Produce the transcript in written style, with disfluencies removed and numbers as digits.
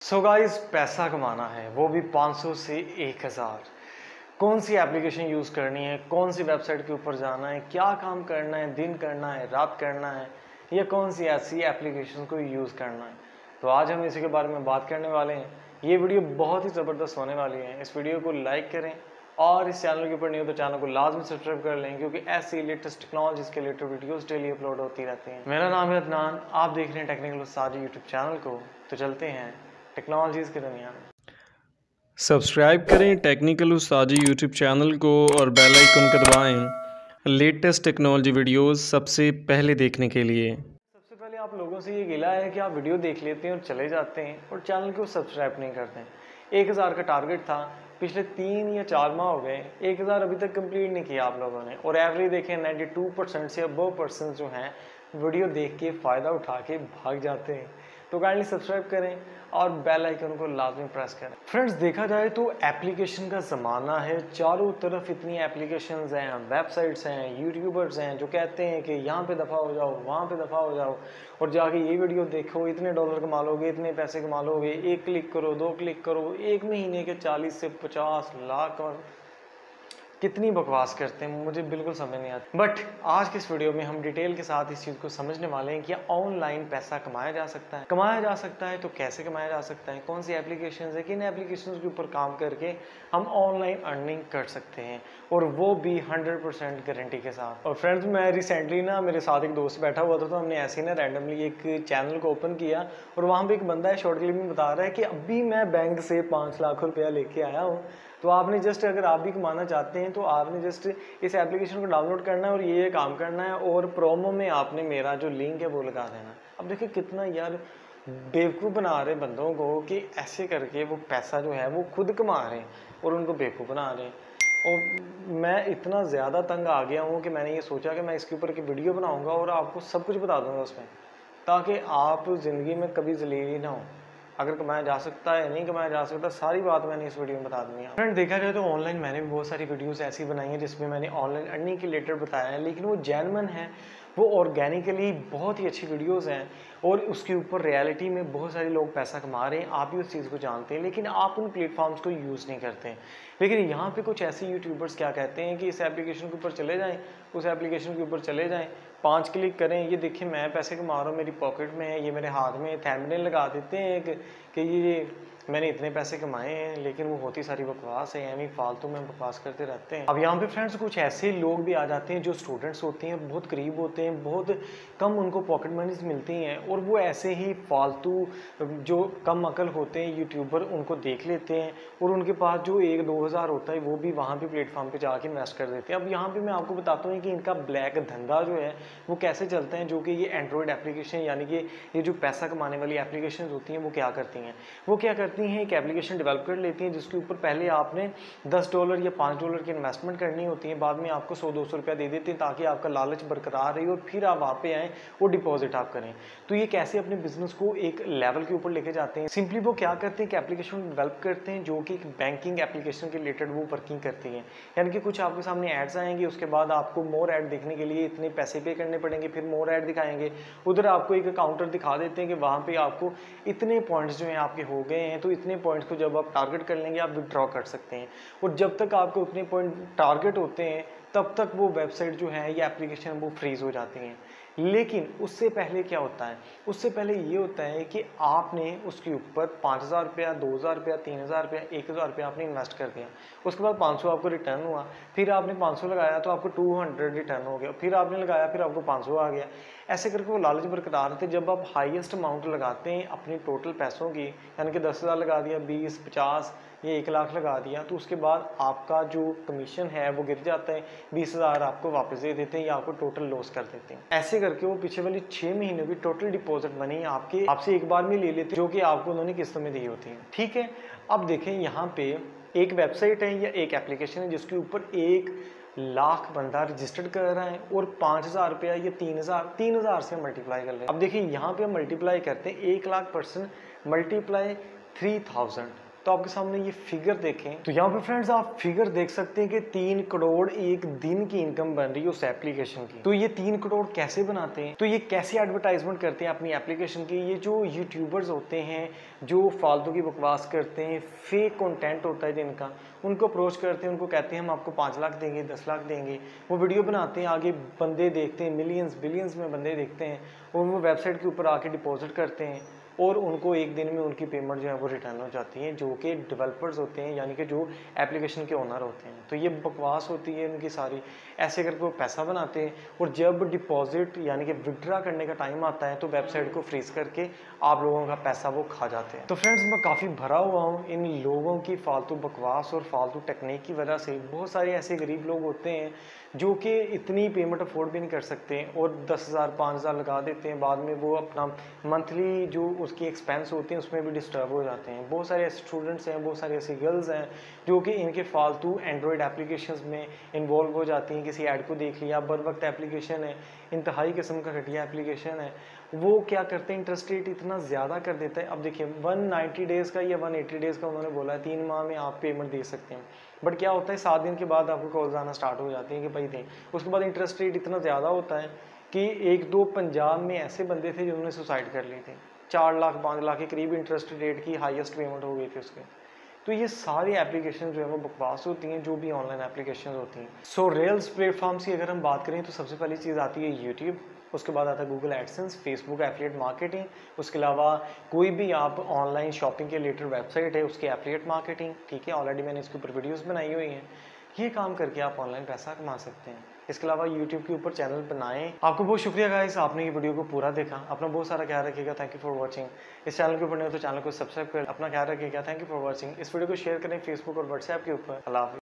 So guys, पैसा कमाना है वो भी 500 से 1000। कौन सी एप्लीकेशन यूज़ करनी है, कौन सी वेबसाइट के ऊपर जाना है, क्या काम करना है, दिन करना है, रात करना है, या कौन सी ऐसी एप्लीकेशन को यूज़ करना है। तो आज हम इसी के बारे में बात करने वाले हैं। ये वीडियो बहुत ही ज़बरदस्त होने वाली है। इस वीडियो को लाइक करें और इस चैनल के ऊपर नहीं हो तो चैनल को लाजमी सब्सक्राइब कर लें, क्योंकि ऐसी लेटेस्ट टेक्नोलॉजीज के रिलेटेड वीडियोस डेली अपलोड होती रहती हैं। मेरा नाम है अदनान, आप देख रहे हैं टेक्निकल उस्ताद यूट्यूब चैनल को। तो चलते हैं टेक्नोलॉजीज़ की दुनिया में। सब्सक्राइब करें टेक्निकल उस्तादी यूट्यूब चैनल को और बेल आइकन को दबाएं लेटेस्ट टेक्नोलॉजी वीडियोस सबसे पहले देखने के लिए। सबसे पहले आप लोगों से ये गिला है कि आप वीडियो देख लेते हैं और चले जाते हैं और चैनल को सब्सक्राइब नहीं करते हैं। 1000 का टारगेट था, पिछले 3 या 4 माह हो गए, 1000 अभी तक कंप्लीट नहीं किया आप लोगों ने। और एवरेज देखें 92% से अबव पर्सन जो हैं वीडियो देख के फ़ायदा उठा के भाग जाते हैं। तो काइंडली सब्सक्राइब करें और बेल आइकन को लाजमी प्रेस करें। फ्रेंड्स, देखा जाए तो एप्लीकेशन का ज़माना है, चारों तरफ इतनी एप्लीकेशंस हैं, वेबसाइट्स हैं, यूट्यूबर्स हैं जो कहते हैं कि यहाँ पे दफ़ा हो जाओ, वहाँ पे दफ़ा हो जाओ और जाके ये वीडियो देखो, इतने डॉलर कमा लोगे, इतने पैसे कमा लोगे, 1 क्लिक करो, 2 क्लिक करो, 1 महीने के 40 से 50 लाख। और कितनी बकवास करते हैं, मुझे बिल्कुल समझ नहीं आता। बट आज के इस वीडियो में हम डिटेल के साथ इस चीज़ को समझने वाले हैं कि ऑनलाइन पैसा कमाया जा सकता है। कमाया जा सकता है तो कैसे कमाया जा सकता है, कौन सी एप्लीकेशंस है, किन एप्लीकेशंस के ऊपर काम करके हम ऑनलाइन अर्निंग कर सकते हैं, और वो भी 100% गारंटी के साथ। और फ्रेंड्स, मैं रिसेंटली ना मेरे साथ एक दोस्त बैठा हुआ था, तो हमने ऐसे ही ना रैंडमली एक चैनल को ओपन किया और वहाँ पर एक बंदा है शॉर्ट क्लिप में बता रहा है कि अभी मैं बैंक से 5 लाख रुपया लेके आया हूँ। तो आपने जस्ट, अगर आप भी कमाना चाहते हैं तो आपने जस्ट इस एप्लीकेशन को डाउनलोड करना है और ये काम करना है, और प्रोमो में आपने मेरा जो लिंक है वो लगा देना। अब देखिए कितना यार बेवकूफ़ बना रहे बंदों को कि ऐसे करके वो पैसा जो है वो खुद कमा रहे हैं और उनको बेवकूफ़ बना रहे हैं। और मैं इतना ज़्यादा तंग आ गया हूँ कि मैंने ये सोचा कि मैं इसके ऊपर की वीडियो बनाऊँगा और आपको सब कुछ बता दूँगा उसमें, ताकि आप ज़िंदगी में कभी जलील ही ना हो। अगर कमाया जा सकता है, नहीं कमाया जा सकता, सारी बात मैंने इस वीडियो में बता दूंगी। फ्रेंड, देखा जाए तो ऑनलाइन मैंने भी बहुत सारी वीडियोस ऐसी बनाई हैं जिसमें मैंने ऑनलाइन अर्निंग के रिलेटेड बताया है, लेकिन वो जेन्युइन है, वो ऑर्गेनिकली बहुत ही अच्छी वीडियोस हैं और उसके ऊपर रियलिटी में बहुत सारे लोग पैसा कमा रहे हैं। आप भी उस चीज़ को जानते हैं, लेकिन आप उन प्लेटफॉर्म्स को यूज़ नहीं करते हैं। लेकिन यहाँ पे कुछ ऐसे यूट्यूबर्स क्या कहते हैं कि इस एप्लीकेशन के ऊपर चले जाएं, उस एप्लीकेशन के ऊपर चले जाएं, 5 क्लिक करें, ये देखिए मैं पैसे कमा रहा हूँ, मेरी पॉकेट में है, ये मेरे हाथ में, थंबनेल लगा देते हैं कि ये मैंने इतने पैसे कमाए हैं, लेकिन वो होती सारी बकवास है, यानी फालतू में बकवास करते रहते हैं। अब यहाँ पे फ्रेंड्स कुछ ऐसे लोग भी आ जाते हैं जो स्टूडेंट्स होते हैं, बहुत करीब होते हैं, बहुत कम उनको पॉकेट मनीज मिलती हैं, और वो ऐसे ही फालतू जो कम अकल होते हैं यूट्यूबर उनको देख लेते हैं और उनके पास जो 1-2 हज़ार होता है वो भी वहाँ पे प्लेटफॉर्म पे जाके इन्वेस्ट कर देते हैं। अब यहाँ पे मैं आपको बताता हूँ कि इनका ब्लैक धंधा जो है वो कैसे चलता है, जो कि ये एंड्रॉयड एप्लीकेशन यानी कि ये जो पैसा कमाने वाली एप्लीकेशन होती हैं वो क्या करती हैं। वो क्या करती हैं, एक एप्लीकेशन डेवलप कर लेती हैं जिसके ऊपर पहले आपने $10 या $5 की इन्वेस्टमेंट करनी होती है, बाद में आपको 100-200 रुपया दे देते हैं ताकि आपका लालच बरकरार रहे और फिर आप वहाँ पे आएँ वो डिपॉजिट आप करें। तो ये कैसे अपने बिजनेस को एक लेवल के ऊपर लेके जाते हैं। सिंपली वो क्या करते हैं कि एप्लीकेशन डेवलप करते हैं जो कि एक बैंकिंग एप्लीकेशन के रिलेटेड वो वर्किंग करती है, यानी कि कुछ आपके सामने एड्स आएंगे, उसके बाद आपको मोर ऐड देखने के लिए इतने पैसे पे करने पड़ेंगे, फिर मोर ऐड दिखाएंगे, उधर आपको एक काउंटर दिखा देते हैं कि वहाँ पे आपको इतने पॉइंट्स जो हैं आपके हो गए हैं, तो इतने पॉइंट्स को जब आप टारगेट कर लेंगे आप विड्रॉ कर सकते हैं। और जब तक आपको उतने पॉइंट टारगेट होते हैं तब तक वो वेबसाइट जो है या एप्लीकेशन वो फ्रीज हो जाती हैं। लेकिन उससे पहले क्या होता है, उससे पहले ये होता है कि आपने उसके ऊपर 5000 रुपया, 2000 रुपया, 3000 रुपया, 1000 रुपया आपने इन्वेस्ट कर दिया, उसके बाद 500 आपको रिटर्न हुआ, फिर आपने 500 लगाया तो आपको 200 रिटर्न हो गया, फिर आपने लगाया फिर आपको 500 आ गया। ऐसे करके वो लालच बरकरार रहते। जब आप हाईएस्ट अमाउंट लगाते हैं अपनी टोटल पैसों की, यानी कि 10,000 लगा दिया, 20, 50 या 1 लाख लगा दिया, तो उसके बाद आपका जो कमीशन है वो गिर जाता है, 20,000 आपको वापस दे देते हैं या आपको टोटल लॉस कर देते हैं। ऐसे करके वो पीछे वाली 6 महीनों की टोटल डिपॉजिट मनी आपसे एक बार में ले लेते हैं, जो कि आपको उन्होंने किस्तों में दी होती है। ठीक है, अब देखें यहाँ पे एक वेबसाइट है या एक एप्लीकेशन है जिसके ऊपर 1 लाख बंदा रजिस्टर्ड कर रहा है और 5,000 रुपया या 3,000 से मल्टीप्लाई कर रहे हैं। अब देखिए यहाँ पे हम मल्टीप्लाई करते हैं, 1 लाख पर्सन मल्टीप्लाई 3000, तो आपके सामने ये फिगर देखें, तो यहाँ पे फ्रेंड्स आप फिगर देख सकते हैं कि 3 करोड़ एक दिन की इनकम बन रही है उस एप्लीकेशन की। तो ये 3 करोड़ कैसे बनाते हैं, तो ये कैसे एडवर्टाइजमेंट करते हैं अपनी एप्लीकेशन की। ये जो यूट्यूबर्स होते हैं जो फालतू की बकवास करते हैं, फेक कंटेंट होता है जिनका, उनको अप्रोच करते हैं, उनको कहते हैं हम आपको 5 लाख देंगे, 10 लाख देंगे। वो वीडियो बनाते हैं, आगे बंदे देखते हैं, मिलियंस बिलियंस में बंदे देखते हैं, और वो वेबसाइट के ऊपर आके डिपॉजिट करते हैं और उनको एक दिन में उनकी पेमेंट जो है वो रिटर्न हो जाती है, जो कि डेवलपर्स होते हैं, यानी कि जो एप्लीकेशन के ओनर होते हैं। तो ये बकवास होती है उनकी सारी, ऐसे करके वो पैसा बनाते हैं, और जब डिपॉजिट यानी कि विड्रा करने का टाइम आता है तो वेबसाइट को फ्रीज करके आप लोगों का पैसा वो खा जाते हैं। तो फ्रेंड्स मैं काफ़ी भरा हुआ हूँ इन लोगों की फालतू बकवास और फालतू टेक्निक की वजह से। बहुत सारे ऐसे गरीब लोग होते हैं जो कि इतनी पेमेंट अफोर्ड भी नहीं कर सकते और 10,000 5,000 लगा देते हैं, बाद में वो अपना मंथली जो उसकी एक्सपेंस होती हैं उसमें भी डिस्टर्ब हो जाते हैं। बहुत सारे ऐसे स्टूडेंट्स हैं, बहुत सारी ऐसी गर्ल्स हैं जो कि इनके फालतू एंड्रॉयड एप्लीकेशंस में इन्वॉल्व हो जाती हैं। किसी ऐड को देख लिया, बर वक्त एप्लीकेशन है, इंतहाई किस्म का घटिया एप्लीकेशन है, वो क्या करते हैं इंटरेस्ट रेट इतना ज़्यादा कर देता है। अब देखिए 190 डेज़ का या 180 डेज़ का उन्होंने बोला है 3 माह में आप पेमेंट दे सकते हैं, बट क्या होता है 7 दिन के बाद आपको कॉल्स आना स्टार्ट हो जाती हैं कि भाई दें। उसके बाद इंटरेस्ट रेट इतना ज़्यादा होता है कि 1-2 पंजाब में ऐसे बंदे थे जिन्होंने सुसाइड कर ली थी। 4 लाख 5 लाख के करीब इंटरेस्ट रेट की हाईएस्ट पेमेंट हो गई थी उसके। तो ये सारी एप्लीकेशन जो है वो बकवास होती हैं, जो भी ऑनलाइन एप्लीकेशन होती हैं। सो रेल्स प्लेटफॉर्म्स की अगर हम बात करें तो सबसे पहली चीज़ आती है यूट्यूब, उसके बाद आता है Google AdSense, Facebook affiliate marketing, उसके अलावा कोई भी आप ऑनलाइन शॉपिंग के रिलेटेड वेबसाइट है उसकी एफिलिएट मार्केटिंग, ठीक है, ऑलरेडी मैंने इसके ऊपर वीडियोस बनाई हुई हैं। ये काम करके आप ऑनलाइन पैसा कमा सकते हैं। इसके अलावा यूट्यूब के ऊपर चैनल बनाएं। आपको बहुत शुक्रिया गाइस, आपने ये वीडियो को पूरा देखा। अपना बहुत सारा ख्याल रखिएगा। Thank you for watching. इस चैनल के ऊपर नहीं हो तो चैनल को सब्सक्राइब करें। अपना ख्याल रखिएगा। Thank you for watching. इस वीडियो को शेयर करें फेसबुक और व्हाट्सएप के ऊपर। अल्लाह हाफिज़।